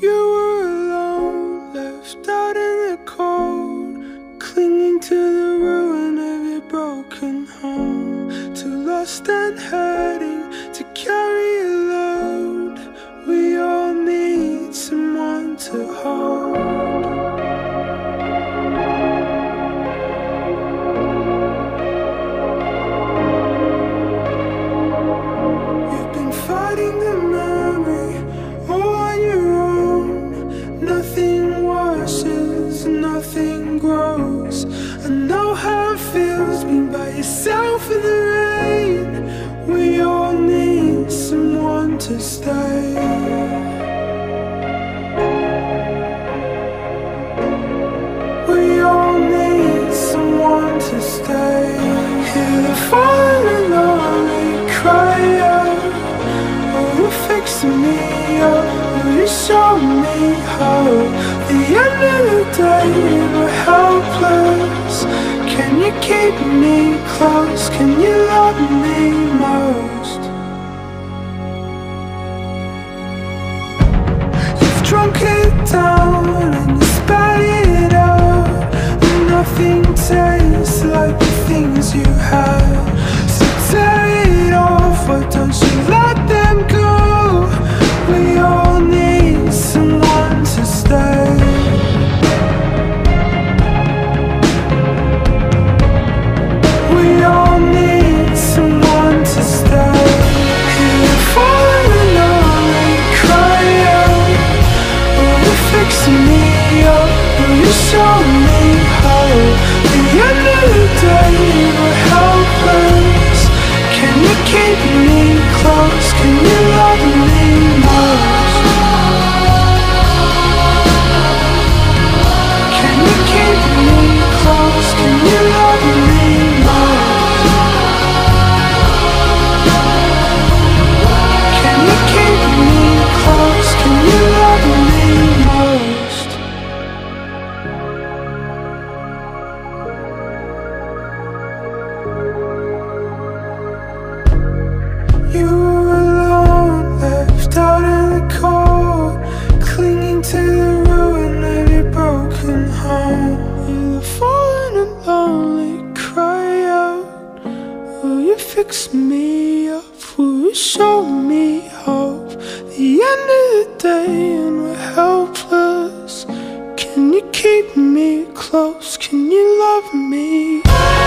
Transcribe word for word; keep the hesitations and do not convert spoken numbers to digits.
You were alone, left out in the cold, clinging to the ruin of your broken home. Too lost and hurting to carry a load. We all need someone to hold. You've been fighting the memory all on your own. Nothing worsens, nothing grows. I know how it feels being by yourself in the rain. We all need someone to stay. We all need someone to stay. Hear the falling and lonely cry out. Oh, you're fixing me up. Oh, you show me hope. The end of the day, we're helpless. Can you keep me close? Can you love me most? You've drunk it down and you spat it out, and nothing tastes like the things you had. So tear it off, why don't you let them go? We all need someone to stay. We all need someone to stay. Hear the falling and lonely cry out. Oh, you're fixing me up. Oh, you show me hope. The end of the day, we're helpless. Can you keep me close? Can you love me most? Can you keep me close? Can you love me most? Can you keep me close? Can you love me most? You were alone, left out in the cold, clinging to the ruin of your broken home. You're the fallen and lonely cry out. Will you fix me up? Will you show me hope? The end of the day and we're helpless. Can you keep me close? Can you love me?